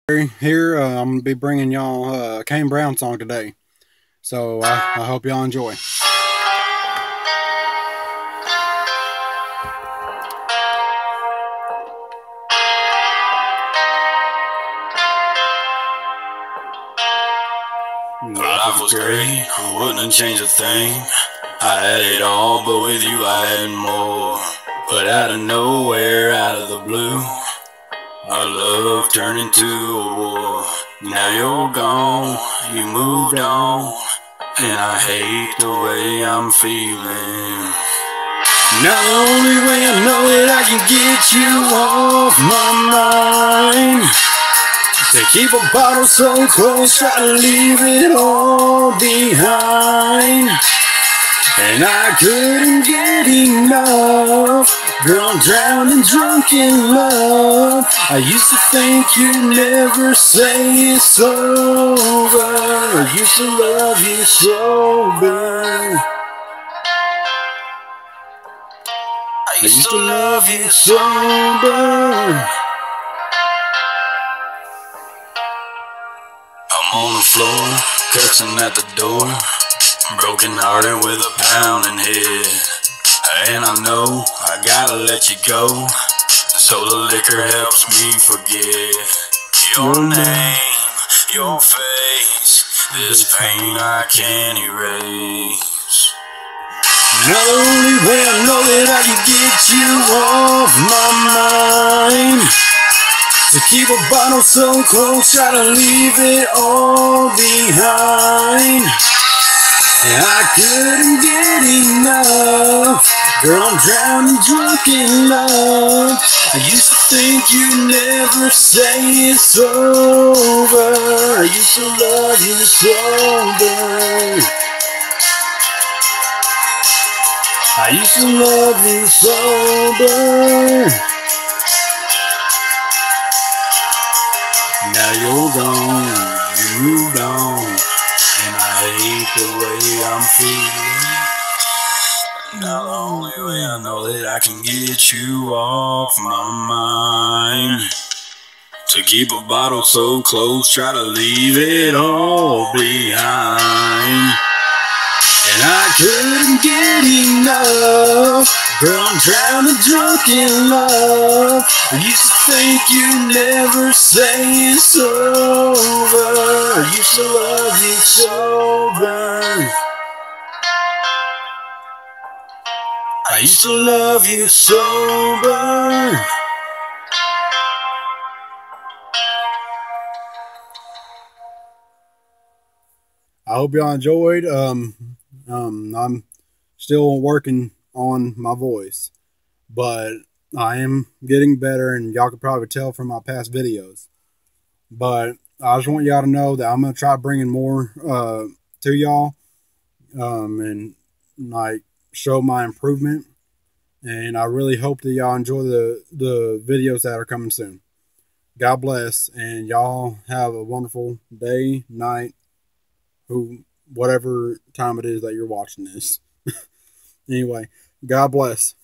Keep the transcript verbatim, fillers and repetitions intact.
Here, uh, I'm gonna be bringing y'all uh, a Kane Brown song today, so I, I hope y'all enjoy. Life was great, I wouldn't change a thing. I had it all, but with you I had more. But out of nowhere, out of the blue, our love turned into a war. Now you're gone, you moved on, and I hate the way I'm feeling. Now the only way I know that I can get you off my mind, to keep a bottle so close, try to leave it all behind. And I couldn't get enough, girl, I'm drowning drunk in love. I used to think you'd never say it's over. I used to love you sober. I used to love you sober. I'm on the floor, cursing at the door, broken hearted with a pounding head. And I know I gotta let you go, so the liquor helps me forget your name, your face, this pain I can't erase. Now the only way I know that I can get you off my mind, to keep a bottle so close, try to leave it all behind. And I couldn't get enough, girl, I'm drowning drunk in love. I used to think you'd never say it's over. I used to love you sober. I used to love you sober. Now you're gone, you moved on, and I hate the way I'm feeling. Now the only way I know that I can get you off my mind, to keep a bottle so close, try to leave it all behind. And I couldn't get enough, girl, I'm drowning drunk in love. I used to think you'd never say it's over. I used to love you sober. I used to love you sober. I hope y'all enjoyed. Um, um, I'm still working on my voice, but I am getting better, and y'all could probably tell from my past videos. But I just want y'all to know that I'm going to try bringing more uh, to y'all, um, and like show my improvement. And I really hope that y'all enjoy the, the videos that are coming soon. God bless, and y'all have a wonderful day, night, who, whatever time it is that you're watching this. Anyway, God bless.